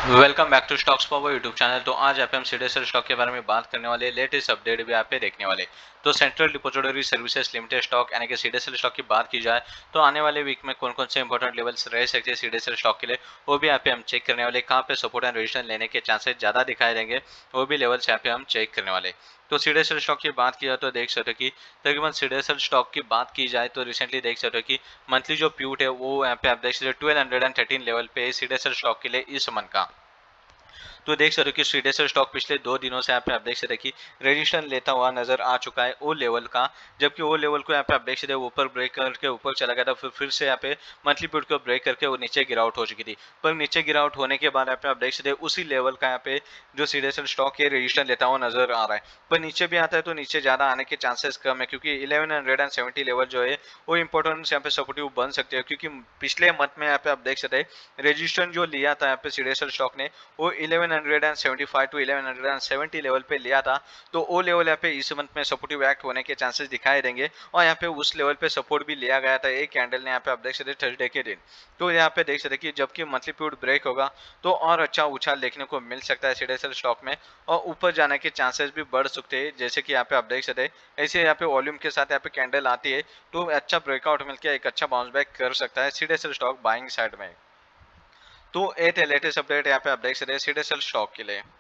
Welcome back to stocks power YouTube channel. तो आज यहाँ पे हम सीडीएसएल स्टॉक के बारे में बात करने वाले, लेटेस्ट अपडेट भी यहाँ पे देखने वाले। तो central depository services limited stock यानी कि सीडीएसएल स्टॉक की बात की जाए तो आने वाले वीक में कौन कौन से इंपॉर्टेंट लेवल्स रह सकते हैं सीडीएसएल स्टॉक के लिए, वो भी यहाँ पे हम चेक करने वाले। कहाँ पे सपोर्ट एंड रेजिस्टेंस लेने के चांसेस ज़्यादा दिखाई देंगे, वो भी लेवल्स यहाँ पे हम चेक करने वाले। तो सीडीएसएल स्टॉक की बात की जाए तो देख सकते हो कि तकरीबन सीडीएसएल स्टॉक की बात की जाए तो रिसेंटली देख सकते हो कि मंथली जो प्यूट है वो यहाँ पे आप देख सकते हो 1213 लेवल पे सीडीएसएल स्टॉक के लिए इस मंथ का। तो देख सकते हो कि सीडीएसएल स्टॉक पिछले 2 दिनों से यहाँ पे आप देख सकते हैं कि रेजिस्टेंस लेता हुआ नजर आ चुका है वो लेवल का। जबकि वो लेवल को यहाँ पे आप देख सकते हैं ऊपर ब्रेक करके ऊपर चला गया था, फिर से यहाँ पे मंथली पीरियड को ब्रेक करके वो नीचे गिरावट हो चुकी थी। पर नीचे गिरावट होने के बाद यहाँ पे आप देख सकते हैं उसी लेवल का यहाँ पे जो सीडीएसएल स्टॉक है रेजिस्टेंस लेता हुआ नजर आ रहा है। पर नीचे भी आता है तो नीचे ज्यादा आने के चांसेस कम है, क्योंकि 1170 लेवल जो है वो इंपॉर्टेंट यहाँ पे सपोर्टिव बन सकते हैं। क्योंकि पिछले मंथ में यहाँ पे आप देख सकते हैं रेजिस्टेंस जो लिया था यहाँ पे सीडीएसएल स्टॉक ने वो 1175 टू 1170 लेवल पे लिया था। तो वो लेवल यहाँ पे इस मंथ में सपोर्टिव एक्ट होने के चांसेस दिखाई देंगे, और यहाँ पे उस लेवल पे सपोर्ट भी लिया गया था एक कैंडल ने यहाँ पे आप देख सकते थर्सडे के दिन। तो यहाँ पे देख सकते कि जबकि मंथली पीरियड ब्रेक होगा तो और अच्छा उछाल देखने को मिल सकता है सीडीएसएल स्टॉक में, और ऊपर जाने के चांसेस भी बढ़ सकते हैं। जैसे कि यहाँ पे आप देख सकते हैं ऐसे यहाँ पे वॉल्यूम के साथ यहाँ पे कैंडल आती है तो अच्छा ब्रेकआउट मिलकर एक अच्छा बाउंस बैक कर सकता है सीडीएसएल स्टॉक बाइंग साइड में। तो ये थे लेटेस्ट अपडेट यहाँ पे आप देख सकते हैं सीडीएसएल स्टॉक के लिए।